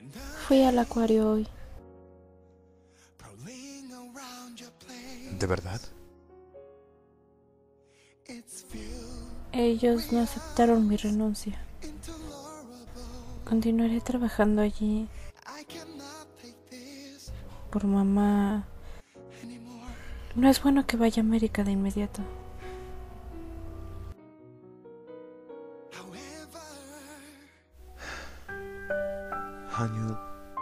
Fui al acuario hoy. ¿De verdad? Ellos no aceptaron mi renuncia. Continuaré trabajando allí por mamá. No es bueno que vaya a América de inmediato. Hanyu,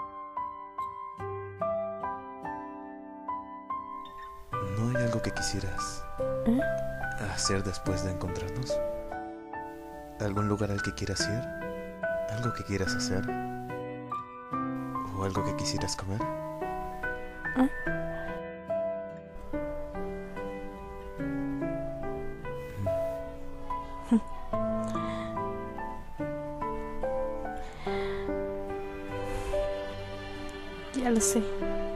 ¿no hay algo que quisieras ¿Eh? hacer después de encontrarnos? ¿Algún lugar al que quieras ir? ¿Algo que quieras hacer? ¿O algo que quisieras comer? ¿Eh? Ya lo sé.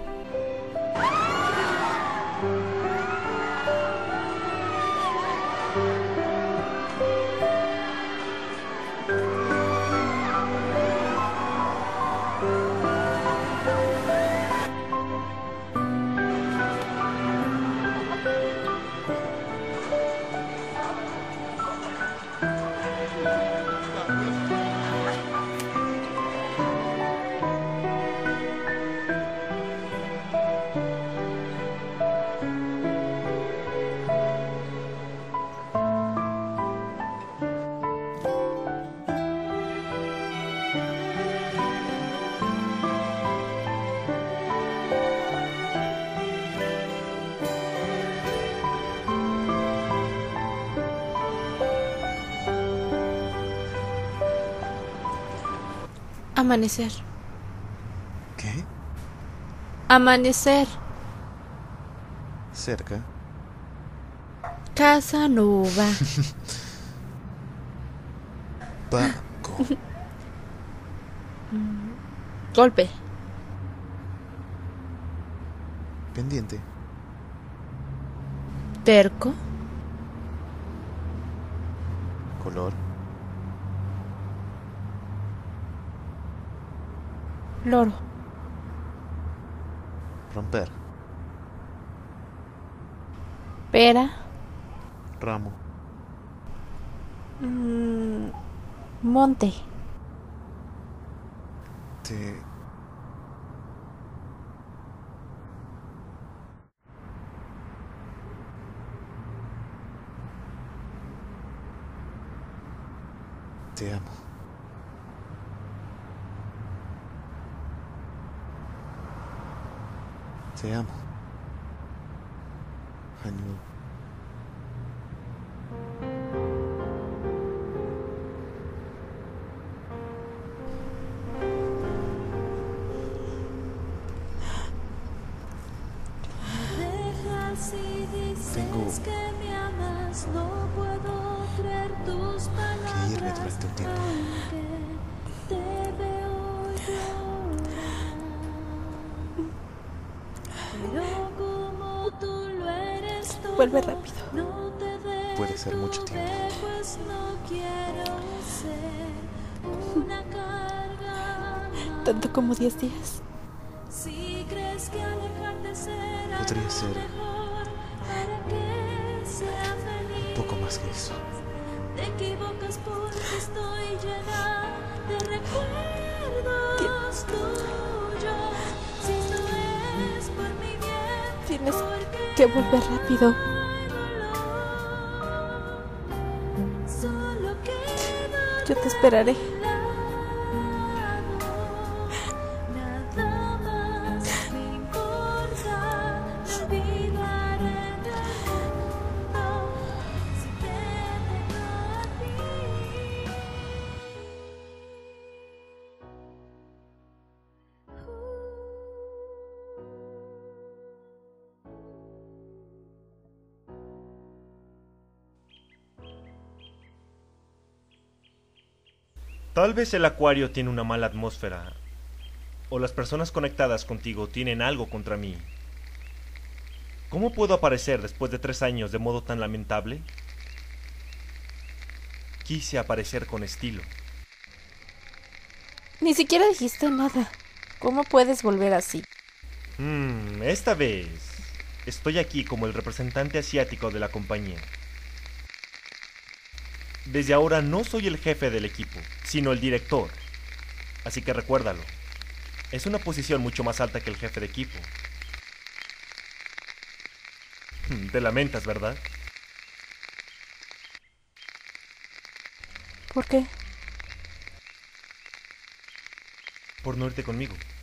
Amanecer. ¿Qué? Amanecer. ¿Cerca? Casanova. Paco. Golpe. Pendiente. Terco. Color. Loro. Romper. Pera. Ramo. Monte. Te... Te amo. Te amo. Hanyu. Tengo que irme durante un tiempo. Vuelve rápido. Puede ser mucho tiempo. Tanto como 10 días. Podría ser un poco más que eso. Te equivocas porque estoy llena de recuerdos tuyos. Si esto es por mi bien, Tienes que volver rápido. solo queda Yo te esperaré. nada más me importa. Me olvidaré del mundo si te tengo a ti. Tal vez el acuario tiene una mala atmósfera, o las personas conectadas contigo tienen algo contra mí. ¿Cómo puedo aparecer después de 3 años de modo tan lamentable? Quise aparecer con estilo. Ni siquiera dijiste nada. ¿Cómo puedes volver así? Esta vez estoy aquí como el representante asiático de la compañía. Desde ahora no soy el jefe del equipo, sino el director. Así que recuérdalo. Es una posición mucho más alta que el jefe de equipo. Te lamentas, ¿verdad? ¿Por qué? Por no irte conmigo.